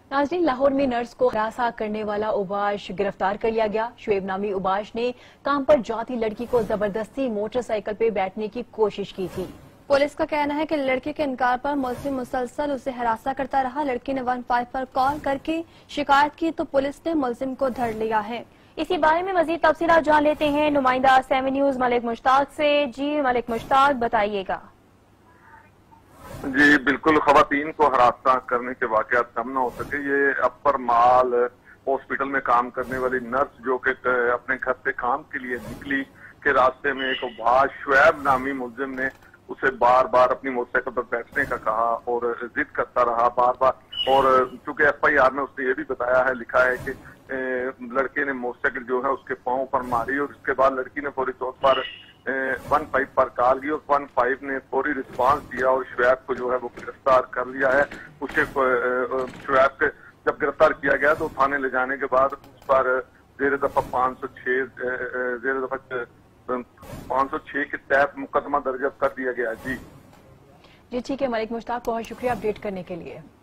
नाज़रीन, लाहौर में नर्स को हरासा करने वाला उबाश गिरफ्तार कर लिया गया। शुएब नामी उबाश ने काम पर जाती लड़की को जबरदस्ती मोटरसाइकिल पे बैठने की कोशिश की थी। पुलिस का कहना है कि लड़के के इनकार पर मुलजिम मुसलसल उसे हरासा करता रहा। लड़की ने 15 पर कॉल करके शिकायत की तो पुलिस ने मुलजिम को धर लिया है। इसी बारे में मजीद तफसीलात जान लेते हैं नुमाइंदा 7 न्यूज मलिक मुश्ताक से। जी मलिक मुश्ताक, बताइएगा। जी बिल्कुल, खवातीन को हरासा करने के वाकयात कम न हो सके। ये अपर माल हॉस्पिटल में काम करने वाली नर्स जो कि अपने घर से काम के लिए निकली के रास्ते में एक उबाश शुएब नामी मुलजिम ने उसे बार बार अपनी मोटरसाइकिल पर बैठने का कहा और जिद करता रहा बार बार। और चूंकि FIR में उसने ये भी बताया है, लिखा है कि लड़के ने मोटरसाइकिल जो है उसके पांव पर मारी और उसके बाद लड़की ने फौरी तौर पर 15 पर कॉल की और 15 ने फौरी रिस्पांस दिया और शुएब को जो है वो गिरफ्तार कर लिया है। उसे शुएब के जब गिरफ्तार किया गया तो थाने ले जाने के बाद उस पर जेर दफा 506 के तहत मुकदमा दर्ज कर दिया गया। जी ठीक है मलिक मुश्ताक, बहुत शुक्रिया अपडेट करने के लिए।